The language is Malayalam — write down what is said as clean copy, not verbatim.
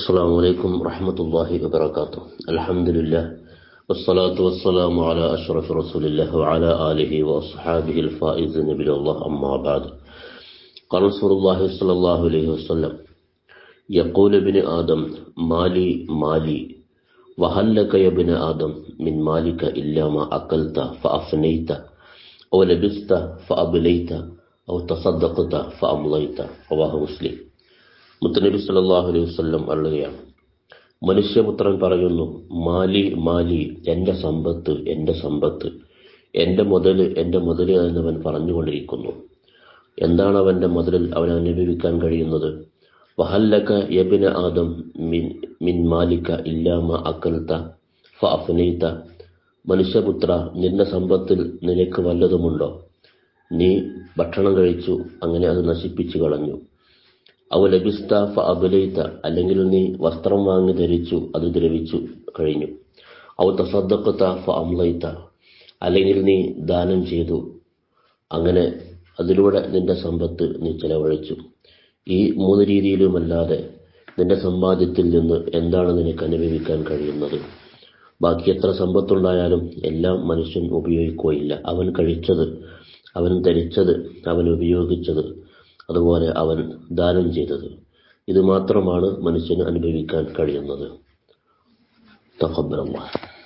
السلام عليكم ورحمة الله وبركاته. الحمد لله والصلاة والسلام على أشرف رسول الله وعلى آله وأصحابه الفائزين بالله أما بعد. قال رسول الله صلى الله عليه وسلم: يقول ابن آدم مالي مالي وهل لك يا ابن آدم من مالك إلا ما أكلت فأفنيت أو لبست فأبليت أو تصدقت فأمضيت. رواه مسلم. മുത്തനബി സല്ലല്ലാഹു അലൈഹി വസല്ലം പറയുകയാണ്, മനുഷ്യപുത്രൻ പറയുന്നു, മാലി മാലി, എൻ്റെ സമ്പത്ത് എൻ്റെ സമ്പത്ത്, എൻ്റെ മുതൽ എൻ്റെ മുതൽ എന്നവൻ പറഞ്ഞുകൊണ്ടിരിക്കുന്നു. എന്താണ് അവൻ്റെ മുതലിൽ അവൻ അനുഭവിക്കാൻ കഴിയുന്നത്? വഹല്ലക യബ്ന ആദം മിൻ മാലിക ഇല്ലാ മാ അകൽത ഫഅഫ്നൈത. മനുഷ്യപുത്ര, നിന്റെ സമ്പത്തിൽ നിനക്ക് വല്ലതുമുണ്ടോ? നീ ഭക്ഷണം കഴിച്ചു, അങ്ങനെ അത് നശിപ്പിച്ചു കളഞ്ഞു. അവ ലബിസ്ത ഫഅബ്ലൈത, അല്ലെങ്കിൽ നീ വസ്ത്രം വാങ്ങി ധരിച്ചു, അത് ദ്രവിച്ചു കഴിഞ്ഞു. അവ തസദ്ദഖത ഫഅംലൈത, അല്ലെങ്കിൽ നീ ദാനം ചെയ്തു, അങ്ങനെ അതിലൂടെ നിന്റെ സമ്പത്ത് നീ ചെലവഴിച്ചു. ഈ മൂന്ന് രീതിയിലുമല്ലാതെ നിന്റെ സമ്പാദ്യത്തിൽ നിന്ന് എന്താണ് നിനക്ക് അനുഭവിക്കാൻ കഴിയുന്നത്? ബാക്കി എത്ര സമ്പത്തുണ്ടായാലും എല്ലാം മനുഷ്യൻ ഉപയോഗിക്കുകയില്ല. അവൻ കഴിച്ചത്, അവൻ ധരിച്ചത്, അവൻ ഉപയോഗിച്ചത്, അതുപോലെ അവൻ ദാനം ചെയ്തത്, ഇത് മാത്രമാണ് മനുഷ്യന് അനുഭവിക്കാൻ കഴിയുന്നത്. തഖബ്ബലല്ലാഹ്.